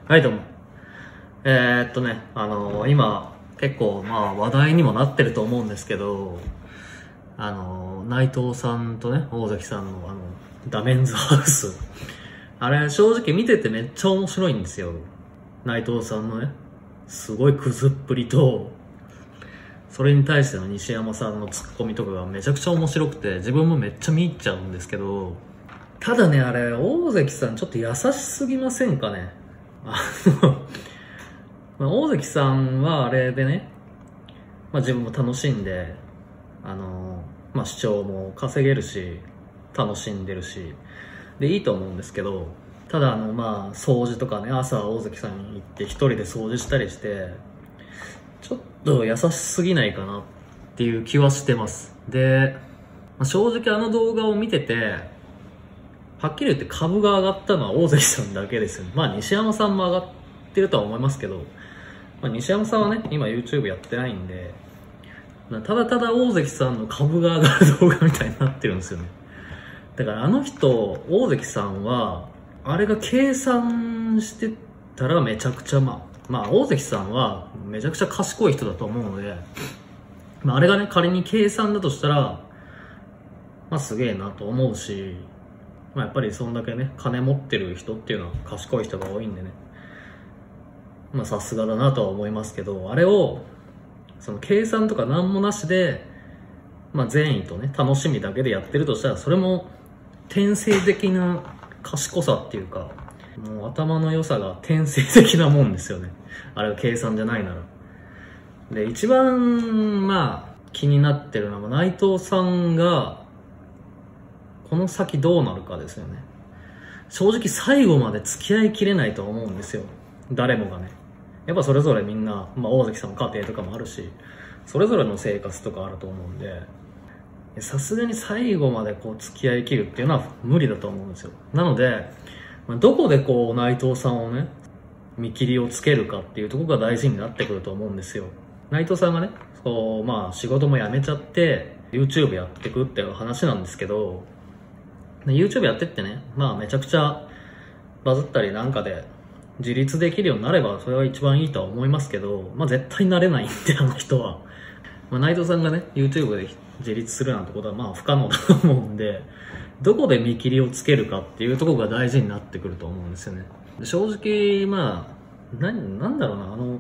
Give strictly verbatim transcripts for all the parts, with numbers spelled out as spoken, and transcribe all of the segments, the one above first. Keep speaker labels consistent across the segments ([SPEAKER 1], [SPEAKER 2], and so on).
[SPEAKER 1] はい、どうも。えー、っとね、あのー、今、結構、まあ、話題にもなってると思うんですけど、あのー、内藤さんとね、大関さんの、あの、ダメンズハウス。あれ、正直見ててめっちゃ面白いんですよ。内藤さんのね、すごいクズっぷりと、それに対しての西山さんのツッコミとかがめちゃくちゃ面白くて、自分もめっちゃ見入っちゃうんですけど、ただね、あれ、大関さんちょっと優しすぎませんかね。あのまあ、大関さんはあれでね、まあ、自分も楽しんで、あのまあ、視聴も稼げるし、楽しんでるし、で、いいと思うんですけど、ただあの、まあ、掃除とかね、朝大関さんに行って一人で掃除したりして、ちょっと優しすぎないかなっていう気はしてます。で、まあ、正直あの動画を見てて、はっきり言って株が上がったのは大関さんだけですよね。まあ、西山さんも上がってるとは思いますけど、まあ、西山さんはね、今 YouTube やってないんで、ただただ大関さんの株が上がる動画みたいになってるんですよね。だからあの人、大関さんは、あれが計算してたらめちゃくちゃまあ、まあ大関さんはめちゃくちゃ賢い人だと思うので、まああれがね、仮に計算だとしたら、まあすげえなと思うし、まあやっぱりそんだけね、金持ってる人っていうのは賢い人が多いんでね、まあさすがだなとは思いますけど、あれを、その計算とか何もなしで、まあ善意とね、楽しみだけでやってるとしたら、それも天性的な賢さっていうか、もう頭の良さが天性的なもんですよね。あれが計算じゃないなら。で、一番、まあ、気になってるのは内藤さんが、この先どうなるかですよね。正直最後まで付き合いきれないと思うんですよ。誰もがね。やっぱそれぞれみんな、まあ大関さんの家庭とかもあるし、それぞれの生活とかあると思うんで、さすがに最後までこう付き合い切るっていうのは無理だと思うんですよ。なので、どこでこう内藤さんをね、見切りをつけるかっていうところが大事になってくると思うんですよ。内藤さんがね、こう、まあ仕事も辞めちゃって、YouTube やってくっていう話なんですけど、YouTube やってってね、まあめちゃくちゃバズったりなんかで自立できるようになればそれは一番いいとは思いますけど、まあ絶対なれないんで、あの人は。まあ内藤さんがね、YouTube で自立するなんてことはまあ不可能だと思うんで、どこで見切りをつけるかっていうところが大事になってくると思うんですよね。正直、まあ、な、なんだろうな、あの、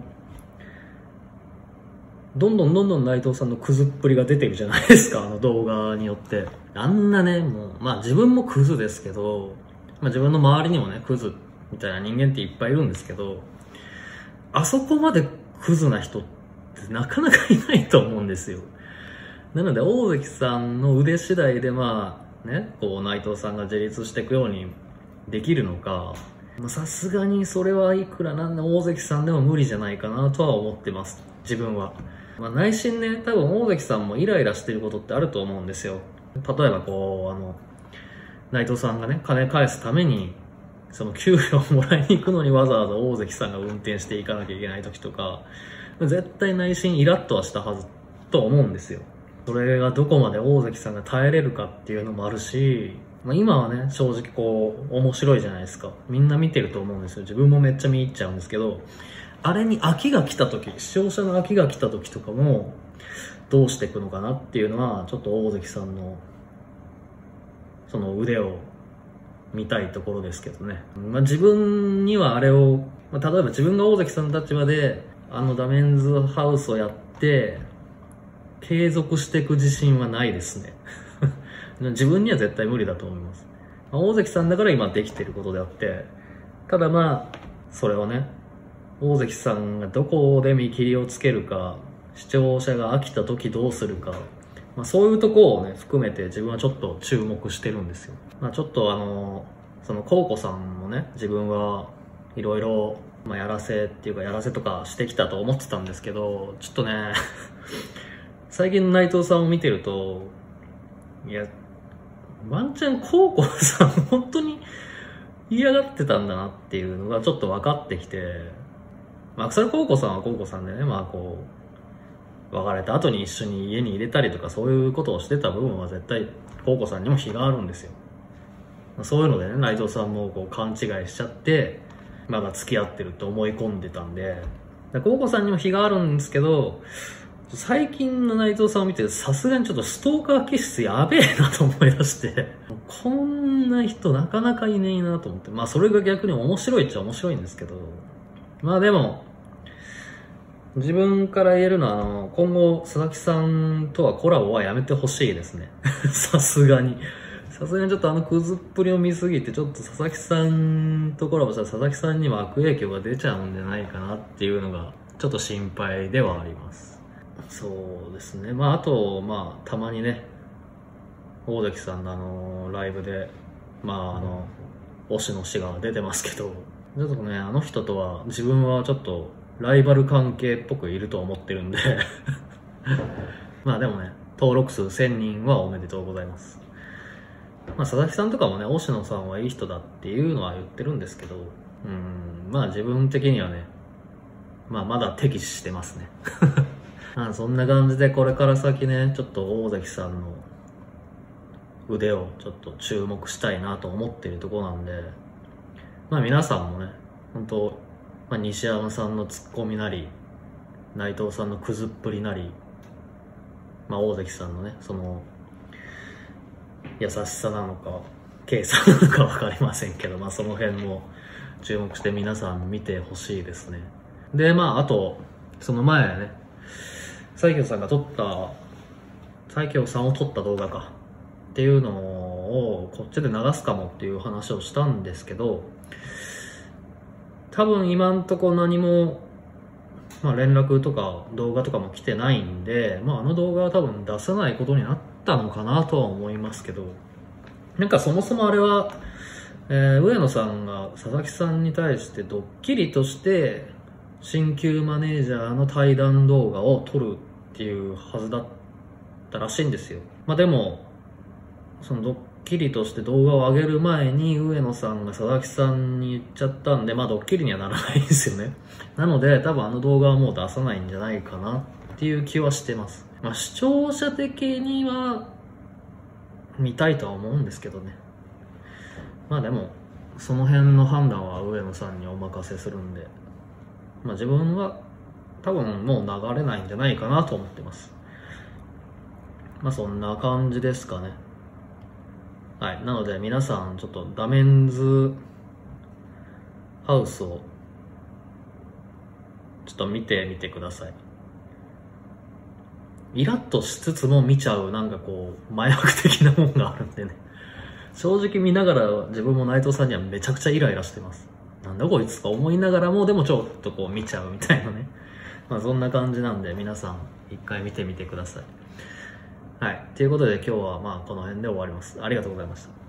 [SPEAKER 1] どんどんどんどん内藤さんのクズっぷりが出てるじゃないですか、あの動画によって。あんなね、もう、まあ自分もクズですけど、まあ自分の周りにもね、クズみたいな人間っていっぱいいるんですけど、あそこまでクズな人ってなかなかいないと思うんですよ。なので大関さんの腕次第でまあね、こう内藤さんが自立していくようにできるのか、さすがにそれはいくらなんで大関さんでも無理じゃないかなとは思ってます、自分は。まあ、内心ね、多分大関さんもイライラしてることってあると思うんですよ。例えばこう、あの、内藤さんがね、金返すために、その給料をもらいに行くのにわざわざ大関さんが運転していかなきゃいけない時とか、絶対内心イラッとはしたはずと思うんですよ。それがどこまで大関さんが耐えれるかっていうのもあるし、まあ、今はね、正直こう、面白いじゃないですか。みんな見てると思うんですよ。自分もめっちゃ見入っちゃうんですけど、あれに飽きが来た時、視聴者の飽きが来た時とかも、どうしていくのかなっていうのは、ちょっと大関さんの、その腕を見たいところですけどね。まあ、自分にはあれを、まあ、例えば自分が大関さんの立場で、あのダメンズハウスをやって、継続していく自信はないですね。自分には絶対無理だと思います。まあ、大関さんだから今できてることであって、ただまあ、それはね、大関さんがどこで見切りをつけるか、視聴者が飽きた時どうするか、まあ、そういうところをね、含めて自分はちょっと注目してるんですよ。まあ、ちょっとあの、そのコウコさんもね、自分はいろいろ、まあ、やらせっていうかやらせとかしてきたと思ってたんですけど、ちょっとね、最近の内藤さんを見てると、いや、ワンチャンコウコさん本当に嫌がってたんだなっていうのがちょっと分かってきて、まあ、それコウコさんはコウコさんでね、まあこう、別れた後に一緒に家に入れたりとかそういうことをしてた部分は絶対コウコさんにも非があるんですよ。そういうのでね、内藤さんもこう勘違いしちゃって、 まだ付き合ってると思い込んでたんで、コウコさんにも非があるんですけど、最近の内藤さんを見てさすがにちょっとストーカー気質やべえなと思い出して、こんな人なかなかいねえなと思って、まあそれが逆に面白いっちゃ面白いんですけど、まあでも、自分から言えるのは、あの、今後、佐々木さんとはコラボはやめてほしいですね。さすがに。さすがにちょっとあのクズっぷりを見すぎて、ちょっと佐々木さんとコラボしたら佐々木さんにも悪影響が出ちゃうんじゃないかなっていうのが、ちょっと心配ではあります。そうですね。まあ、あと、まあ、たまにね、大関さんのあの、ライブで、まあ、あの、推しの死が出てますけど、ちょっとね、あの人とは、自分はちょっと、ライバル関係っぽくいると思ってるんでまあでもね、登録数せんにんはおめでとうございます。まあ佐々木さんとかもね、押野さんはいい人だっていうのは言ってるんですけど、うん、まあ自分的にはね、まあまだ敵視してますね。まあそんな感じでこれから先ね、ちょっと大関さんの腕をちょっと注目したいなと思ってるところなんで、まあ皆さんもね、本当まあ、西山さんのツッコミなり、内藤さんのクズっぷりなり、まあ、大関さんのね、その、優しさなのか、計算なのかわかりませんけど、まあ、その辺も注目して皆さん見てほしいですね。で、まあ、あと、その前ね、西京さんが撮った、西京さんを撮った動画か、っていうのをこっちで流すかもっていう話をしたんですけど、多分今んとこ何も、まあ、連絡とか動画とかも来てないんで、まあ、あの動画は多分出さないことになったのかなとは思いますけど、なんかそもそもあれは、えー、上野さんが佐々木さんに対してドッキリとして新旧マネージャーの対談動画を撮るっていうはずだったらしいんですよ。まあでも、そのドッキリとして動画を上げる前に上野さんが佐々木さんに言っちゃったんで、まあドッキリにはならないんですよね。なので多分あの動画はもう出さないんじゃないかなっていう気はしてます。まあ視聴者的には見たいとは思うんですけどね。まあでもその辺の判断は上野さんにお任せするんで、まあ自分は多分もう流れないんじゃないかなと思ってます。まあそんな感じですかね。はい。なので皆さんちょっとダメンズハウスをちょっと見てみてください。イラッとしつつも見ちゃうなんかこう麻薬的なもんがあるんでね。正直見ながら自分も内藤さんにはめちゃくちゃイライラしてます。なんだこいつと思いながらもでもちょっとこう見ちゃうみたいなね。まあそんな感じなんで皆さん一回見てみてください。はい。ということで今日はまあこの辺で終わります。ありがとうございました。